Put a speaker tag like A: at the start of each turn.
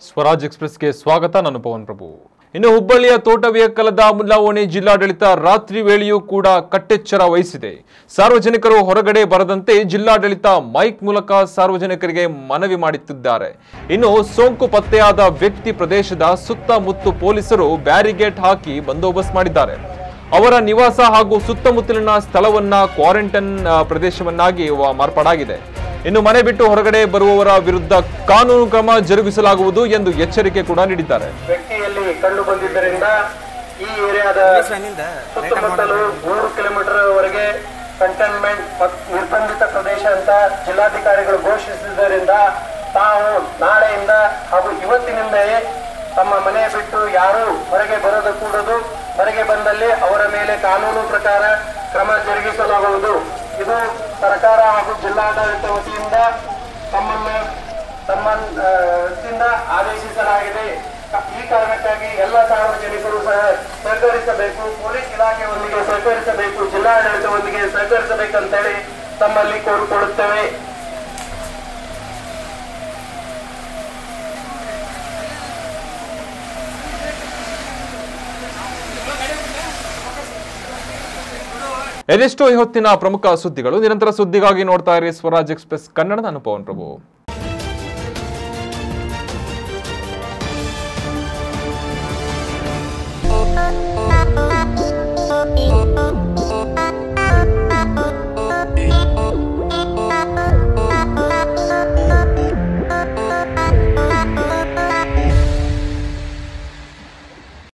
A: ಸ್ವರಾಜ್ ಎಕ್ಸ್‌ಪ್ರೆಸ್‌ಗೆ ಸ್ವಾಗತ. ನಾನು ಪವನ್ ಪ್ರಭು. ಇನ್ನು ಹುಬ್ಬಳ್ಳಿಯ ತೋಟವಿಯಕ್ಕಲದ ಮುಲ್ಲಾವಣಿ ಜಿಲ್ಲಾಡಳಿತ ರಾತ್ರಿ ವೇಳೆಯೂ ಕೂಡ ಕಟ್ಟೆಚ್ಚರ ವಹಿಸಿದೆ. ಸಾರ್ವಜನಿಕರು ಹೊರಗಡೆ ಬರದಂತೆ ಜಿಲ್ಲಾಡಳಿತ ಮೈಕ್ ಮೂಲಕ ಸಾರ್ವಜನಿಕರಿಗೆ ಮನವಿ ಮಾಡುತ್ತಿದ್ದಾರೆ. ಇನ್ನು ಸೋಂಕು ಪತ್ತೆಯಾದ ವ್ಯಕ್ತಿ ಪ್ರದೇಶದ ಸುತ್ತಮುತ್ತ ಪೊಲೀಸರು ಬ್ಯಾರಿಗೇಡ್ ಹಾಕಿ ಬಂದೋಬಸ್ತ್ ಮಾಡಿದ್ದಾರೆ. ಅವರ ನಿವಾಸ ಹಾಗೂ ಸುತ್ತಮುತ್ತಲಿನ ಸ್ಥಳವನ್ನ ಕ್ವಾರಂಟೈನ್ ಪ್ರದೇಶವನ್ನಾಗಿ ಮಾರ್ಪಾಡಾಗಿದೆ. ಇನ್ನು ಮನೆ ಬಿಟ್ಟು ಹೊರಗಡೆ ಬರುವವರ ವಿರುದ್ಧ ಕಾನೂನು ಕ್ರಮ ಜರುಗಿಸಲಾಗುವುದು ಎಂದು ಎಚ್ಚರಿಕೆ ಕೂಡ ನೀಡಿದ್ದಾರೆ.
B: ವ್ಯಕ್ತಿಯಲ್ಲಿ ಕಂಡು ಬಂದಿದ್ದರಿಂದ ಈ ಏರಿಯಾದ ಸುತ್ತಮುತ್ತಲು 3 ಕಿಲೋಮೀಟರ್ ವರೆಗೆ ಕಂಟೈನ್ಮೆಂಟ್ ನಿರ್ಬಂಧಿತ ಪ್ರದೇಶ ಅಂತ ಜಿಲ್ಲಾಧಿಕಾರಿಗಳು ಘೋಷಿಸಿದ್ದರಿಂದ ತಾವು ನಾಳೆಯಿಂದ ಹಾಗೂ ಇವತ್ತಿನಿಂದಲೇ ತಮ್ಮ ಮನೆ ಬಿಟ್ಟು ಯಾರೂ ಹೊರಗೆ ಬರೋದು ಕೂಡದು, ಹೊರಗೆ ಬಂದಲ್ಲಿ ಅವರ ಮೇಲೆ ಕಾನೂನು ಪ್ರಕಾರ ಕ್ರಮ ಜರುಗಿಸಲಾಗುವುದು. ಇದು ಸರ್ಕಾರ ಹಾಗೂ ಜಿಲ್ಲಾಡಳಿತ ವತಿಯಿಂದ ವತಿಯಿಂದ ಆದೇಶಿಸಲಾಗಿದೆ. ಈ ಕಾರಣಕ್ಕಾಗಿ ಎಲ್ಲ ಸಾರ್ವಜನಿಕರು ಸಹ ಸಹಕರಿಸಬೇಕು, ಪೊಲೀಸ್ ಇಲಾಖೆಯೊಂದಿಗೆ ಸಹಕರಿಸಬೇಕು, ಜಿಲ್ಲಾಡಳಿತವೊಂದಿಗೆ ಸಹಕರಿಸಬೇಕಂತೇಳಿ ತಮ್ಮಲ್ಲಿ ಕೋರಿಕೊಳ್ಳುತ್ತೇವೆ.
A: ಎದೆಷ್ಟೋ ಈ ಹೊತ್ತಿನ ಪ್ರಮುಖ ಸುದ್ದಿಗಳು. ನಿರಂತರ ಸುದ್ದಿಗಾಗಿ ನೋಡ್ತಾ ಇರಿ ಸ್ವರಾಜ್ ಎಕ್ಸ್‌ಪ್ರೆಸ್ ಕನ್ನಡ. ನಾನು ಪವನ್ ಪ್ರಭು.